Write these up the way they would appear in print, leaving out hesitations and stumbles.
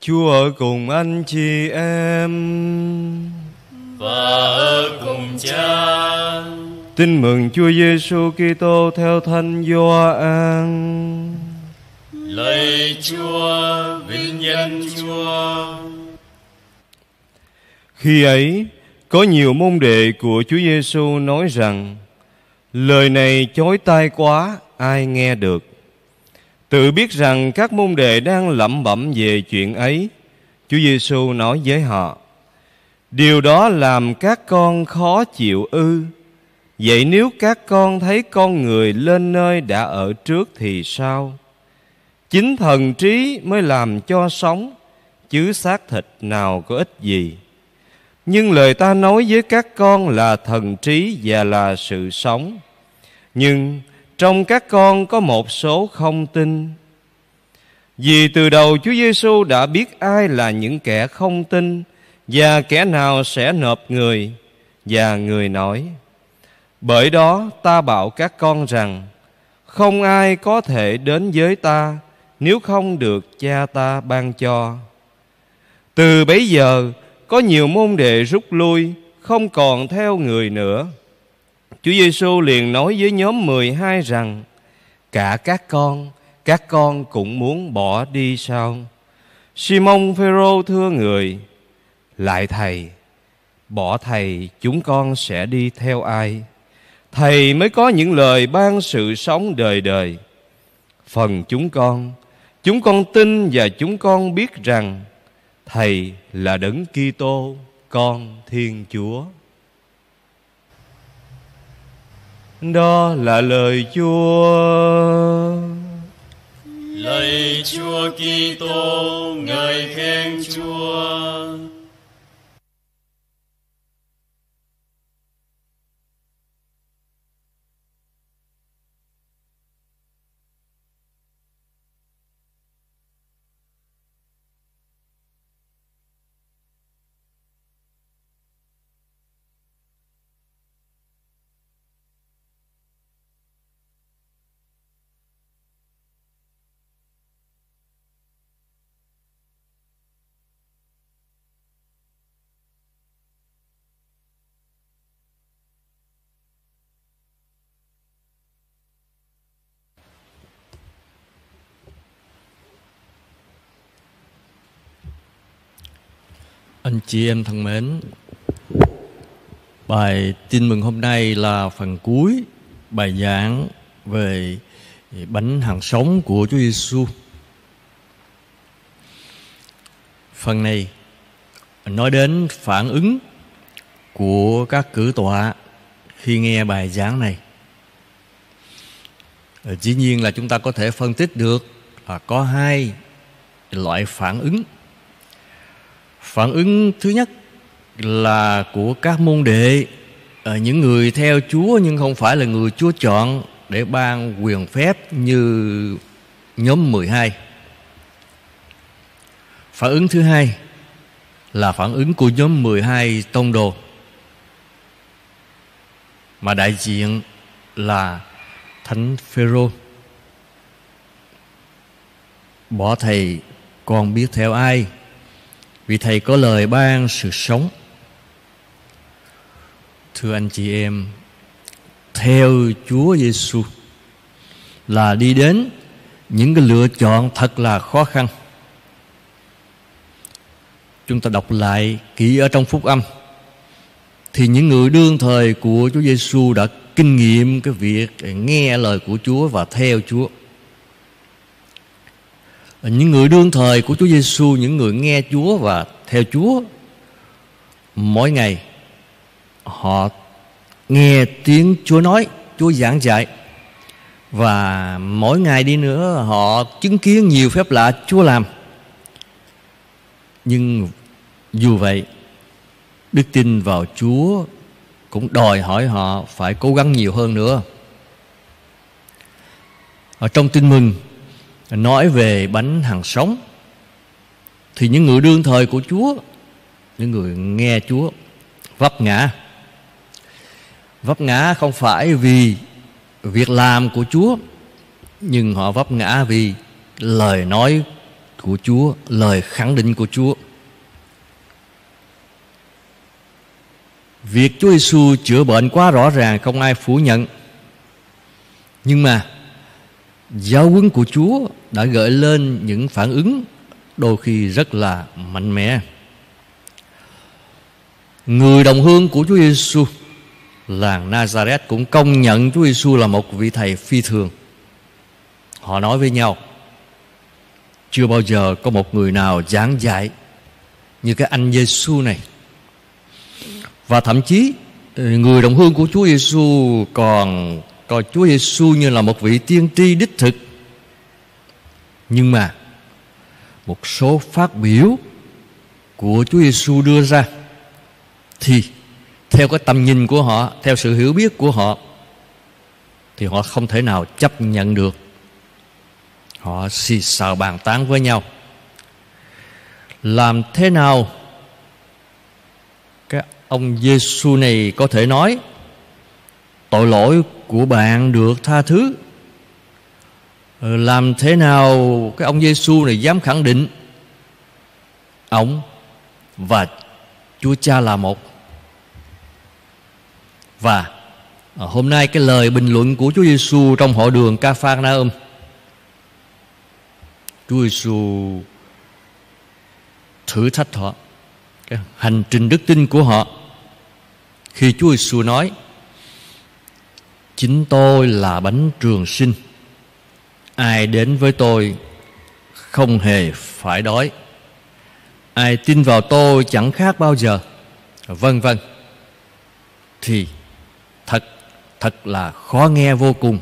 Chúa ở cùng anh chị em và ở cùng Cha. Tin mừng Chúa Giêsu Kitô theo Thánh Gioan. Lạy Chúa, vinh danh Chúa. Khi ấy, có nhiều môn đệ của Chúa Giêsu nói rằng: lời này chói tai quá, ai nghe được? Tự biết rằng các môn đệ đang lẩm bẩm về chuyện ấy, Chúa Giêsu nói với họ: điều đó làm các con khó chịu ư? Vậy nếu các con thấy con người lên nơi đã ở trước thì sao? Chính thần trí mới làm cho sống, chứ xác thịt nào có ích gì. Nhưng lời ta nói với các con là thần trí và là sự sống. Nhưng trong các con có một số không tin. Vì từ đầu Chúa Giêsu đã biết ai là những kẻ không tin và kẻ nào sẽ nộp người. Và người nói: bởi đó ta bảo các con rằng, không ai có thể đến với ta nếu không được Cha ta ban cho. Từ bấy giờ có nhiều môn đệ rút lui, không còn theo người nữa. Chúa Giêsu liền nói với nhóm 12 rằng: cả các con cũng muốn bỏ đi sao? Simon Phêrô thưa người: lạy Thầy, bỏ Thầy chúng con sẽ đi theo ai? Thầy mới có những lời ban sự sống đời đời. Phần chúng con tin và chúng con biết rằng Thầy là Đấng Kitô, con Thiên Chúa. Đó là lời Chúa. Lạy Chúa Kitô, ngợi khen Chúa. Anh chị em thân mến, bài tin mừng hôm nay là phần cuối bài giảng về bánh hằng sống của Chúa Giêsu. Phần này nói đến phản ứng của các cử tọa khi nghe bài giảng này. Dĩ nhiên là chúng ta có thể phân tích được là có hai loại phản ứng. Phản ứng thứ nhất là của các môn đệ, những người theo Chúa nhưng không phải là người Chúa chọn để ban quyền phép như nhóm 12. Phản ứng thứ hai là phản ứng của nhóm 12 tông đồ, mà đại diện là Thánh Phêrô. Bỏ Thầy còn biết theo ai, vì Thầy có lời ban sự sống. Thưa anh chị em, theo Chúa Giêsu là đi đến những cái lựa chọn thật là khó khăn. Chúng ta đọc lại kỹ ở trong Phúc Âm, thì những người đương thời của Chúa Giêsu đã kinh nghiệm cái việc nghe lời của Chúa và theo Chúa. Những người đương thời của Chúa Giêsu, những người nghe Chúa và theo Chúa, mỗi ngày họ nghe tiếng Chúa nói, Chúa giảng dạy, và mỗi ngày đi nữa họ chứng kiến nhiều phép lạ Chúa làm. Nhưng dù vậy, đức tin vào Chúa cũng đòi hỏi họ phải cố gắng nhiều hơn nữa. Ở trong tin mừng nói về bánh hằng sống, thì những người đương thời của Chúa, những người nghe Chúa vấp ngã. Vấp ngã không phải vì việc làm của Chúa, nhưng họ vấp ngã vì lời nói của Chúa, lời khẳng định của Chúa. Việc Chúa Giêsu chữa bệnh quá rõ ràng, không ai phủ nhận. Nhưng mà giáo huấn của Chúa đã gợi lên những phản ứng đôi khi rất là mạnh mẽ. Người đồng hương của Chúa Giêsu, làng Nazareth, cũng công nhận Chúa Giêsu là một vị thầy phi thường. Họ nói với nhau, chưa bao giờ có một người nào giảng dạy như cái anh Giêsu này. Và thậm chí người đồng hương của Chúa Giêsu còn coi Chúa Giêsu như là một vị tiên tri đích thực. Nhưng mà một số phát biểu của Chúa Giêsu đưa ra thì theo cái tầm nhìn của họ, theo sự hiểu biết của họ, thì họ không thể nào chấp nhận được. Họ xì xào bàn tán với nhau. Làm thế nào cái ông Giêsu này có thể nói tội lỗi của bạn được tha thứ? Làm thế nào cái ông Giêsu này dám khẳng định ông và Chúa Cha là một? Và hôm nay cái lời bình luận của Chúa Giêsu trong hội đường Ca-pha-na-um, Chúa Giêsu thử thách họ, cái hành trình đức tin của họ, khi Chúa Giêsu nói: chính tôi là bánh trường sinh, ai đến với tôi không hề phải đói, ai tin vào tôi chẳng khát bao giờ, vân vân. Thì thật là khó nghe vô cùng,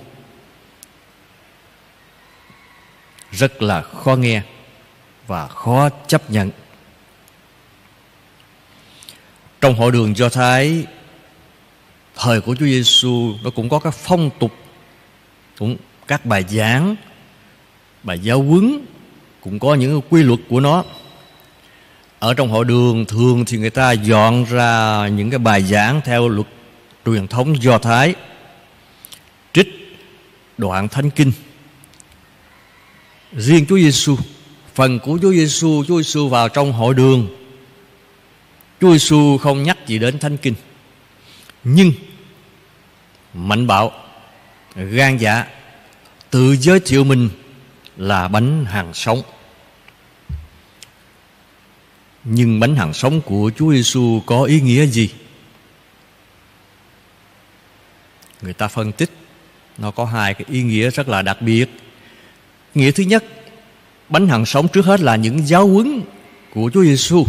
rất là khó nghe và khó chấp nhận. Trong hội đường Do Thái thời của Chúa Giêsu, nó cũng có các phong tục, cũng các bài giảng, bài giáo huấn, cũng có những quy luật của nó. Ở trong hội đường thường thì người ta dọn ra những cái bài giảng theo luật truyền thống Do Thái, trích đoạn Thánh Kinh. Riêng Chúa Giêsu, phần của Chúa Giêsu vào trong hội đường, Chúa Giêsu không nhắc gì đến Thánh Kinh, nhưng mạnh bạo, gan dạ, tự giới thiệu mình là bánh hằng sống. Nhưng bánh hằng sống của Chúa Giêsu có ý nghĩa gì? Người ta phân tích nó có hai cái ý nghĩa rất là đặc biệt. Nghĩa thứ nhất, bánh hằng sống trước hết là những giáo huấn của Chúa Giêsu,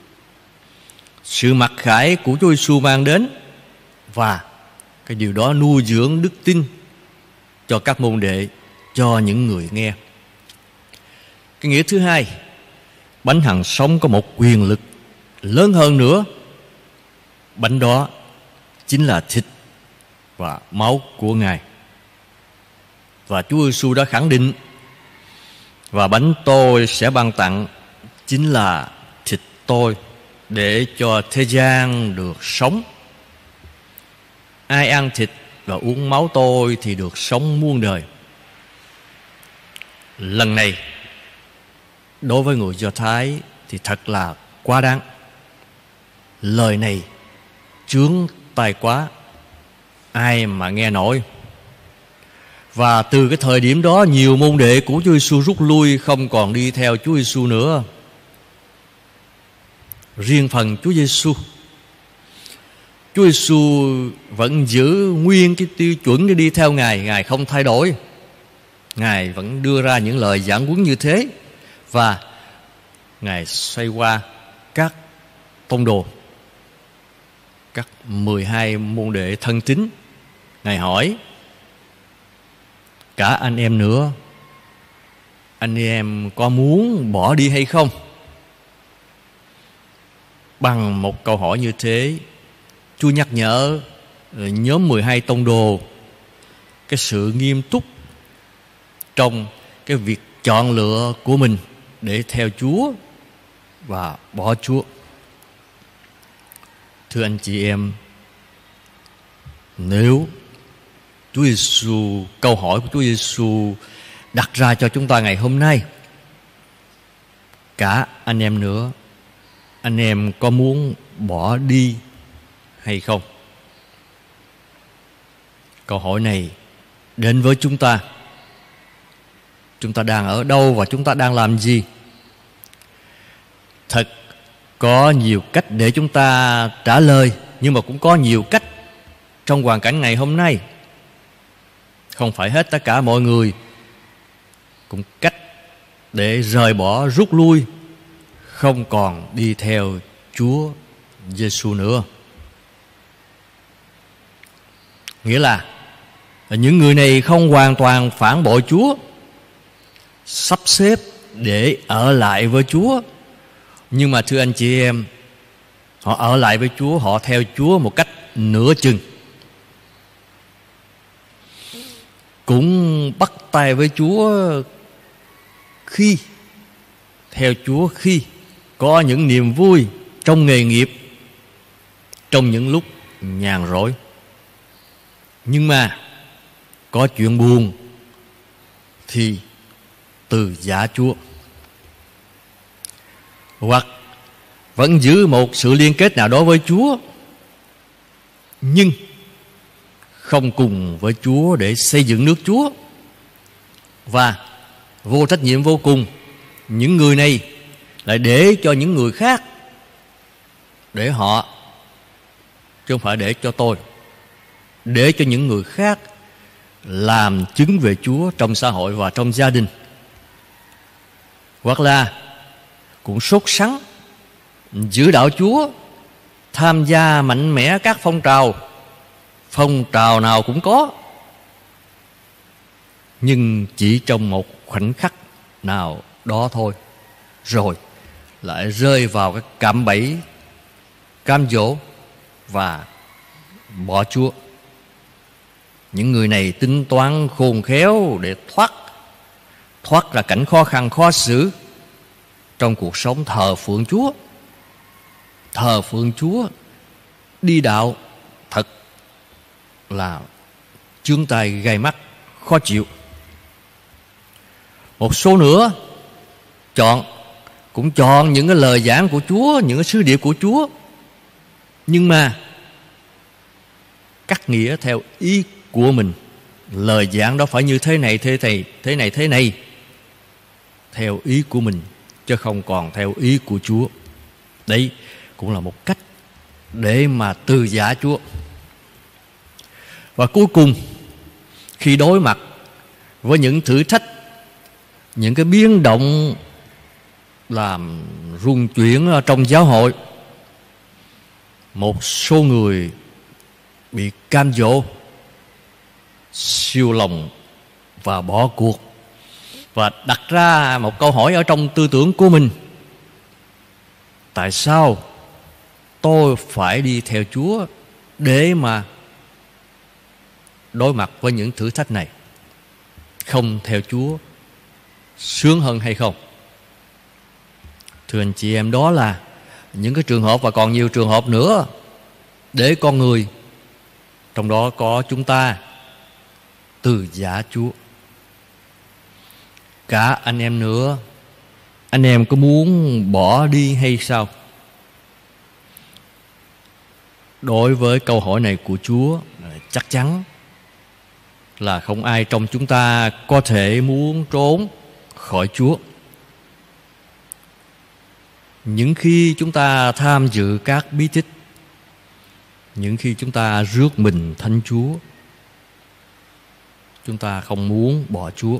sự mặc khải của Chúa Giêsu mang đến, và cái điều đó nuôi dưỡng đức tin cho các môn đệ, cho những người nghe. Cái nghĩa thứ hai, bánh hằng sống có một quyền lực lớn hơn nữa. Bánh đó chính là thịt và máu của Ngài. Và Chúa Giêsu đã khẳng định: và bánh tôi sẽ ban tặng chính là thịt tôi, để cho thế gian được sống. Ai ăn thịt và uống máu tôi thì được sống muôn đời. Lần này đối với người Do Thái thì thật là quá đáng. Lời này chướng tai quá, ai mà nghe nổi. Và từ cái thời điểm đó, nhiều môn đệ của Chúa Giêsu rút lui, không còn đi theo Chúa Giêsu nữa. Riêng phần Chúa Giêsu vẫn giữ nguyên cái tiêu chuẩn để đi theo Ngài. Ngài không thay đổi. Ngài vẫn đưa ra những lời giảng huấn như thế. Và Ngài xoay qua các tông đồ, các 12 môn đệ thân tín. Ngài hỏi: cả anh em nữa, anh em có muốn bỏ đi hay không? Bằng một câu hỏi như thế, Chúa nhắc nhở nhóm 12 tông đồ cái sự nghiêm túc trong cái việc chọn lựa của mình để theo Chúa và bỏ Chúa. Thưa anh chị em, nếu Chúa Giêsu, câu hỏi của Chúa Giêsu đặt ra cho chúng ta ngày hôm nay: cả anh em nữa, anh em có muốn bỏ đi hay không? Câu hỏi này đến với chúng ta. Chúng ta đang ở đâu và chúng ta đang làm gì? Thật có nhiều cách để chúng ta trả lời, nhưng mà cũng có nhiều cách trong hoàn cảnh ngày hôm nay. Không phải hết tất cả mọi người cũng cách để rời bỏ, rút lui, không còn đi theo Chúa Giêsu nữa. Nghĩa là những người này không hoàn toàn phản bội Chúa, sắp xếp để ở lại với Chúa. Nhưng mà thưa anh chị em, họ ở lại với Chúa, họ theo Chúa một cách nửa chừng. Cũng bắt tay với Chúa khi theo Chúa, khi có những niềm vui trong nghề nghiệp, trong những lúc nhàn rỗi. Nhưng mà có chuyện buồn thì từ giả Chúa. Hoặc vẫn giữ một sự liên kết nào đó với Chúa, nhưng không cùng với Chúa để xây dựng nước Chúa. Và vô trách nhiệm vô cùng, những người này lại để cho những người khác, để họ, chứ không phải để cho tôi, để cho những người khác làm chứng về Chúa trong xã hội và trong gia đình. Hoặc là cũng sốt sắng giữ đạo Chúa, tham gia mạnh mẽ các phong trào nào cũng có, nhưng chỉ trong một khoảnh khắc nào đó thôi, rồi lại rơi vào cái cạm bẫy cám dỗ và bỏ Chúa. Những người này tính toán khôn khéo để thoát ra cảnh khó khăn khó xử trong cuộc sống thờ phượng Chúa. Thờ phượng Chúa, đi đạo thật là chướng tai gai mắt, khó chịu. Một số nữa cũng chọn những cái lời giảng của Chúa, những cái sứ điệp của Chúa, nhưng mà cắt nghĩa theo ý của mình. Lời giảng đó phải như thế này, thế này, theo ý của mình, chứ không còn theo ý của Chúa. Đấy cũng là một cách để mà từ giả Chúa. Và cuối cùng, khi đối mặt với những thử thách, những cái biến động làm rung chuyển trong giáo hội, một số người bị cam dỗ, siêu lòng và bỏ cuộc, và đặt ra một câu hỏi ở trong tư tưởng của mình: tại sao tôi phải đi theo Chúa để mà đối mặt với những thử thách này? Không theo Chúa sướng hơn hay không? Thưa anh chị em, đó là những cái trường hợp và còn nhiều trường hợp nữa để con người, trong đó có chúng ta, từ giả Chúa. Cả anh em nữa, anh em có muốn bỏ đi hay sao? Đối với câu hỏi này của Chúa, chắc chắn là không ai trong chúng ta có thể muốn trốn khỏi Chúa. Những khi chúng ta tham dự các bí tích, những khi chúng ta rước mình thánh Chúa, chúng ta không muốn bỏ Chúa.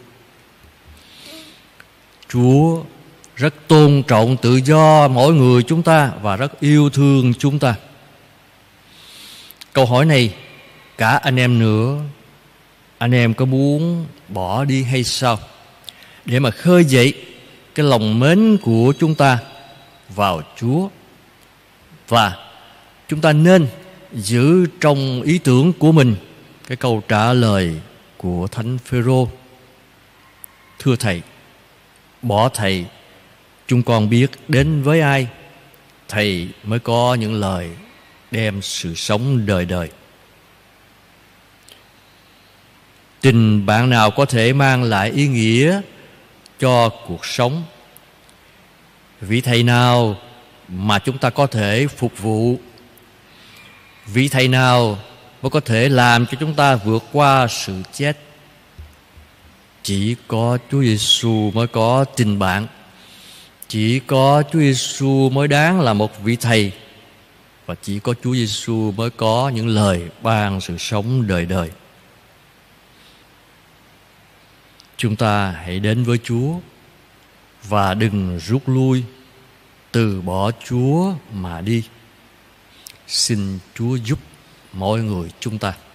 Chúa rất tôn trọng tự do mỗi người chúng ta và rất yêu thương chúng ta. Câu hỏi này, cả anh em nữa, anh em có muốn bỏ đi hay sao? Để mà khơi dậy cái lòng mến của chúng ta vào Chúa. Và chúng ta nên giữ trong ý tưởng của mình cái câu trả lời của Thánh Phêrô: thưa Thầy, bỏ Thầy, chúng con biết đến với ai Thầy mới có những lời đem sự sống đời đời. Tình bạn nào có thể mang lại ý nghĩa cho cuộc sống Vị thầy nào mà chúng ta có thể phục vụ? Vị thầy nào mới có thể làm cho chúng ta vượt qua sự chết? Chỉ có Chúa Giêsu mới có tình bạn. Chỉ có Chúa Giêsu mới đáng là một vị thầy. Và chỉ có Chúa Giêsu mới có những lời ban sự sống đời đời. Chúng ta hãy đến với Chúa và đừng rút lui, từ bỏ Chúa mà đi. Xin Chúa giúp mỗi người chúng ta.